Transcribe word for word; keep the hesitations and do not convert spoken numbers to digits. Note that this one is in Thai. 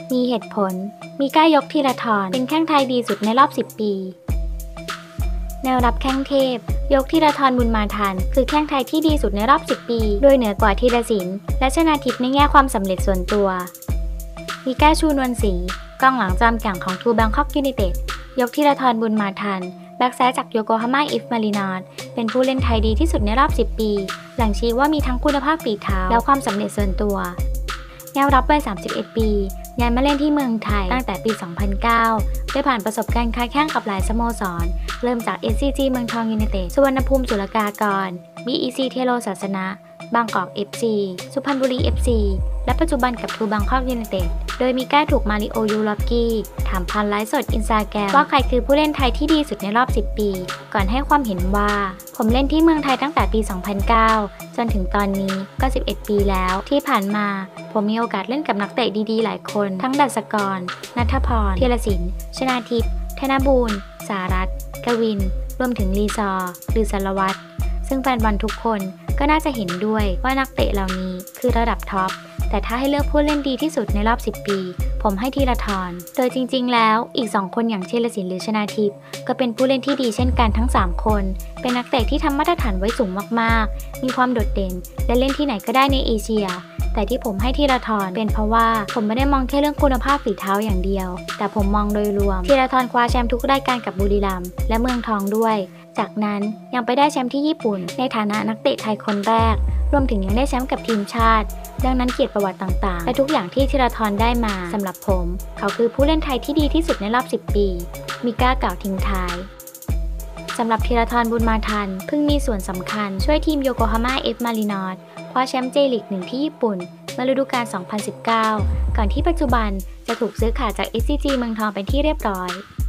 มีเหตุผลมีก้ายกธีรทรเป็นแข้งไทยดีสุดในรอบสิบปีแนวรับแข้งเทพยกธีรทรบุญมาทันคือแข้งไทยที่ดีสุดในรอบสิบปีโดยเหนือกว่าธีรศิลป์และชนาทิพย์ในแง่ความสำเร็จส่วนตัวมีก้าชูนวลศรีกองหลังจอมแกร่งของทูแบงคอกยูไนเต็ดยกธีรทรบุญมาทันแบ็กซ้ายจากโยโกฮาม่าอิฟมารินอสเป็นผู้เล่นไทยดีที่สุดในรอบสิบปีหลังชี้ว่ามีทั้งคุณภาพฝีเท้าและความสำเร็จส่วนตัวแนวรับวัยสามสิบเอ็ดปีย้ายมาเล่นที่เมืองไทยตั้งแต่ปี สองพันเก้า ได้ผ่านประสบการณ์ค้าแข่งกับหลายสโมสรเริ่มจาก เอส ซี จี เมืองทองยูไนเต็ดสุวรรณภูมิศุลกากร บี อี ซี เทโรศาสนะบางกอก เอฟ ซี สุพรรณบุรี เอฟ ซี และปัจจุบันกับทูแบงคอกยูไนเต็ดโดยมีก้าถูกมาริโอยูรอฟกี้ถามผ่านไลฟ์สดอินสตาแกรมว่าใครคือผู้เล่นไทยที่ดีสุดในรอบสิบปีก่อนให้ความเห็นว่าผมเล่นที่เมืองไทยตั้งแต่ปี สองพันเก้า จนถึงตอนนี้ก็สิบเอ็ดปีแล้วที่ผ่านมาผมมีโอกาสเล่นกับนักเตะดีๆหลายคนทั้งดัชกรณัฐพรธีรศิลป์ชนาทิพย์ธนบูรณ์สารัตน์กวินรวมถึงลีซอร์หรือสารวัตรซึ่งแฟนบอลทุกคนก็น่าจะเห็นด้วยว่านักเตะเหล่านี้คือระดับท็อปแต่ถ้าให้เลือกผู้เล่นดีที่สุดในรอบสิบปีผมให้ธีรทรโดยจริงๆแล้วอีกสองคนอย่างธีรศิลป์หรือชนาทิพย์ก็เป็นผู้เล่นที่ดีเช่นกันทั้งสามคนเป็นนักเตะที่ทำมาตรฐานไว้สูงมากๆมีความโดดเด่นและเล่นที่ไหนก็ได้ในเอเชียแต่ที่ผมให้ธีรทรเป็นเพราะว่าผมไม่ได้มองแค่เรื่องคุณภาพฝีเท้าอย่างเดียวแต่ผมมองโดยรวมธีรทรคว้าแชมป์ทุกรายการกับบุรีรัมย์และเมืองทองด้วยจากนั้นยังไปได้แชมป์ที่ญี่ปุ่นในฐานะนักเตะไทยคนแรกรวมถึงยังได้แชมป์กับทีมชาติดังนั้นเกียรติประวัติต่างๆและทุกอย่างที่ธีรทรได้มาสำหรับผมเขาคือผู้เล่นไทยที่ดีที่สุดในรอบสิบปีมีกล้ากล่าวทิ้งท้ายสำหรับธีรทรบุญมาทันเพิ่งมีส่วนสำคัญช่วยทีมโยโกฮาม่าเอฟมารินอสคว้าแชมป์เจลีกหนึ่งที่ญี่ปุ่นเมื่อฤดูกาล สองพันสิบเก้า ก่อนที่ปัจจุบันจะถูกซื้อขาดจาก เอส ซี จี เมืองทองเป็นที่เรียบร้อย